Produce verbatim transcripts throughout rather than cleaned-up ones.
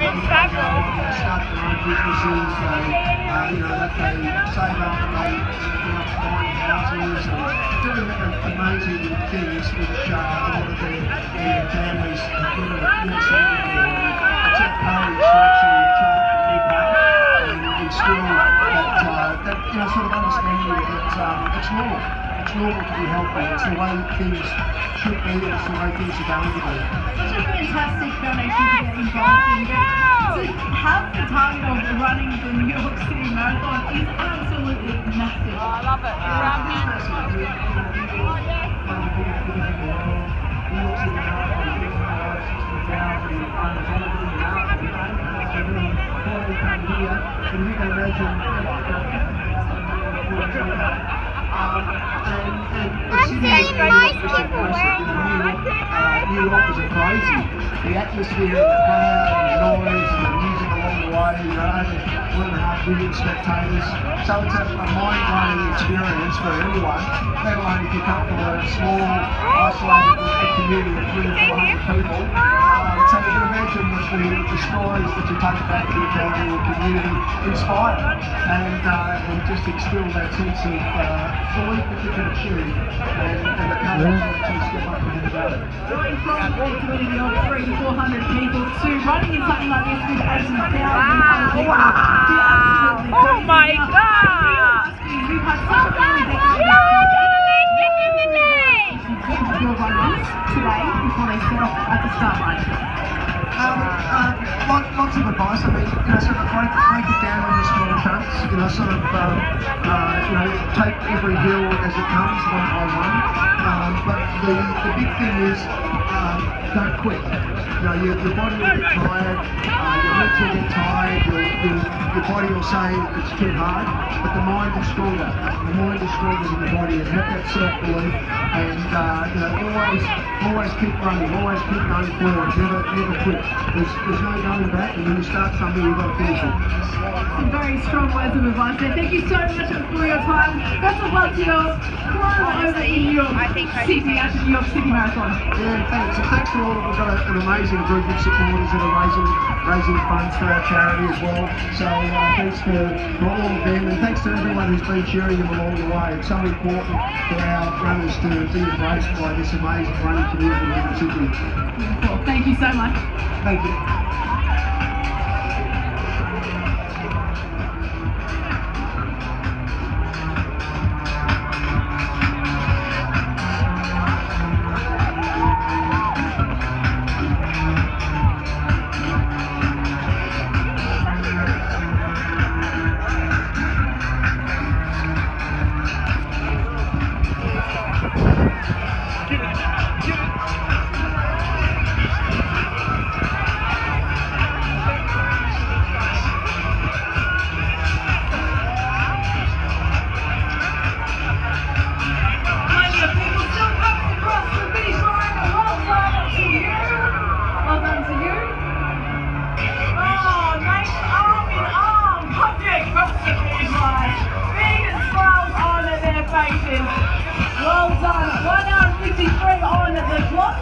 It's fabulous. Start their own businesses, they, uh, you know, that they save up and they end up buying houses and doing amazing things which uh, a lot of their, their families have never seen before. It's encouraged to actually try and keep up and instill that, uh, that, you know, sort of understanding that um, it's normal. It's normal to be healthy. It's the way things should be. It's the way things are going to be. Such a fantastic foundation to get involved in. To have the target of running the New York City Marathon is absolutely massive. Oh, I love it. Around here. I'm seeing most people wearing them. New Yorkers are crazy. The atmosphere, the crowd, the noise, the music along the way, you know, over one and a half million spectators. So it's a, a mind-blowing experience for anyone, let alone if you come from a small, isolated community of three or four hundred people. Uh, so you can imagine that the, the stories that you take back to your family or community inspire and, uh, and just instill that sense of uh, belief that you can achieve and, and the courage to actually step up and do it. Going from a community of three to four hundred people to running in something like this with eighty thousand other people. Wow. Oh my God! We've had such a early today before they set off at the start line. Um, uh, lot, lots of advice. I mean, you know, sort of break, break it down into small chunks. You know, sort of, um, uh, you know, take every hill as it comes, one by one. Um, but the, the big thing is, um, don't quit. You know, your, your body will get tired, uh, your legs will get tired, your, your, your body will say it's too hard, but the mind is stronger. The mind is stronger than the body, and have that self-belief, and uh, you know, always, always keep running, always keep going forward, never, never quit. There's, there's no going back, and when you start something, you've got to finish it. Some very strong words of advice there. Thank you so much for your time. Best of luck to your crew over in New York City at the New York City Marathon. Yeah, thanks. And thanks to all of We've got a, an amazing group of supporters that are raising, raising funds for our charity as well. So uh, thanks for, for all of them, and thanks to everyone who's been cheering them along the way. It's so important for our runners to be embraced by this amazing running community in Sydney. Beautiful. Thank you so much. Thank you. Well done. one hour fifty-three on the clock.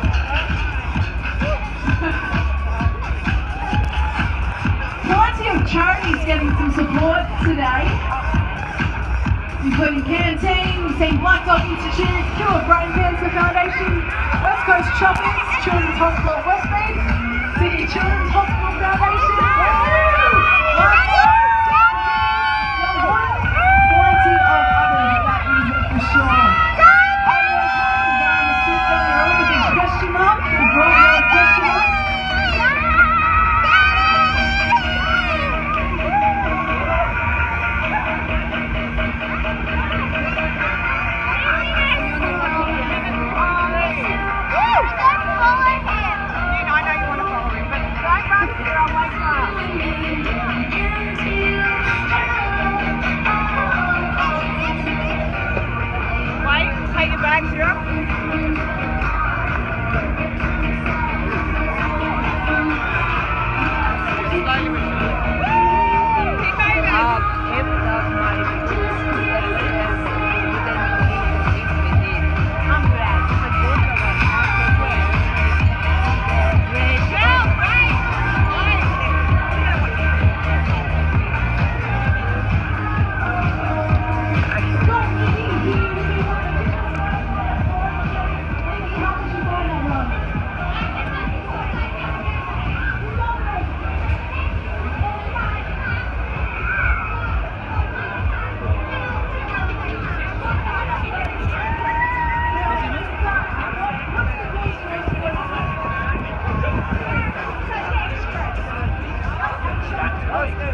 Plenty of charities getting some support today, including Canteen, we've seen Black Dog Institute, Cure Brain Cancer Foundation, West Coast Choppers, Children's Hospital Westmead, City Children's Hospital Foundation.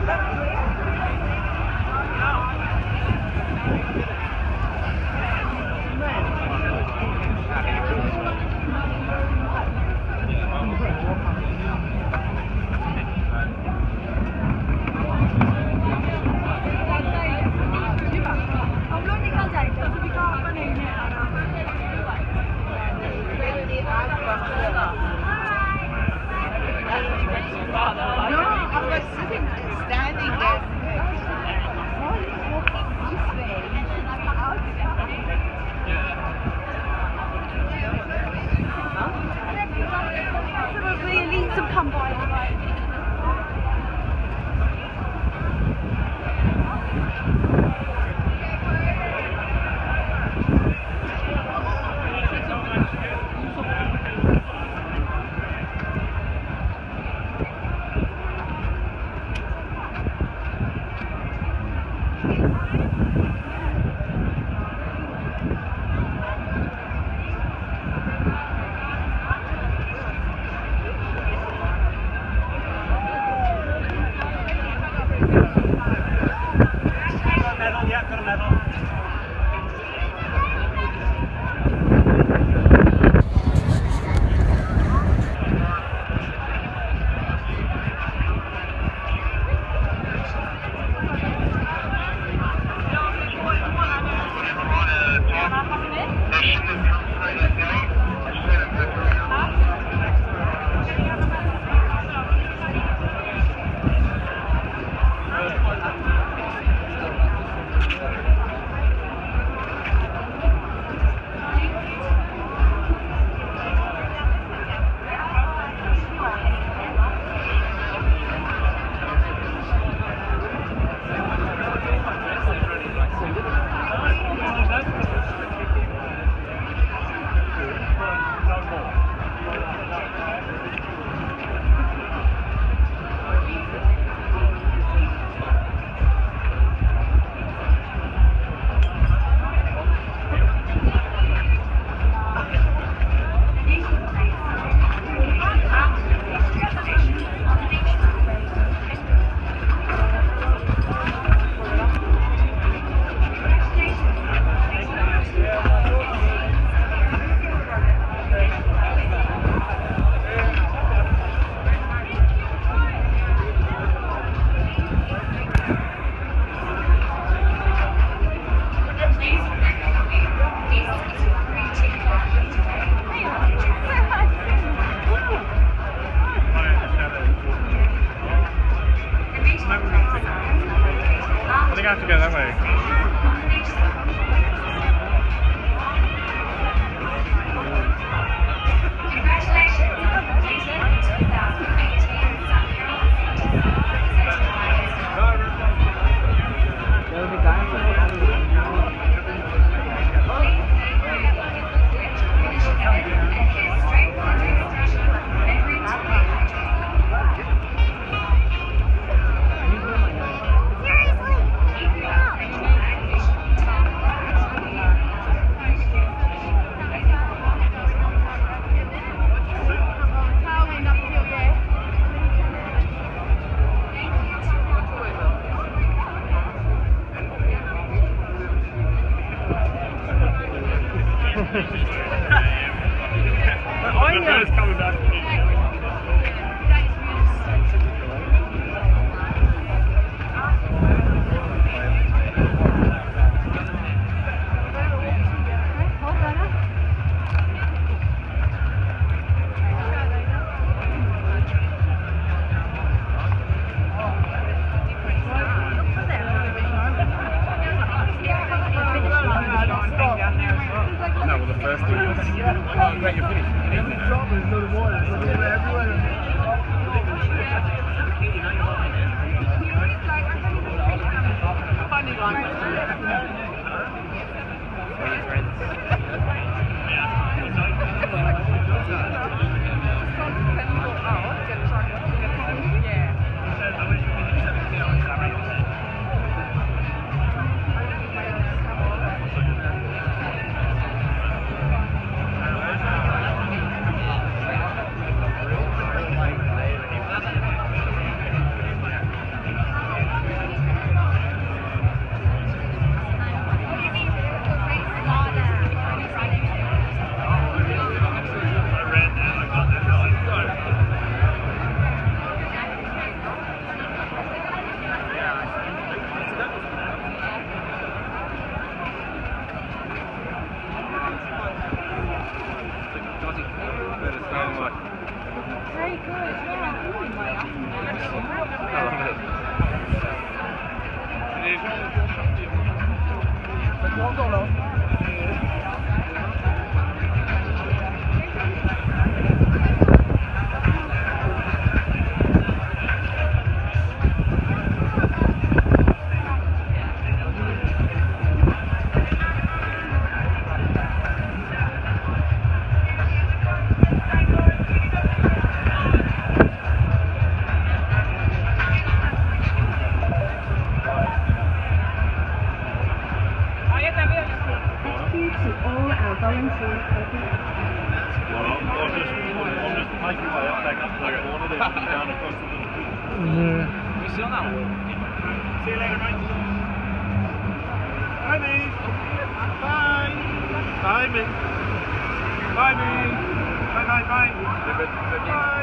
have to go that way. See you later, mate. Bye, mate. Bye. Bye, mate. Bye, mate. Bye, bye, bye. Bye.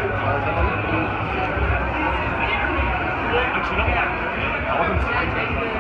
I wasn't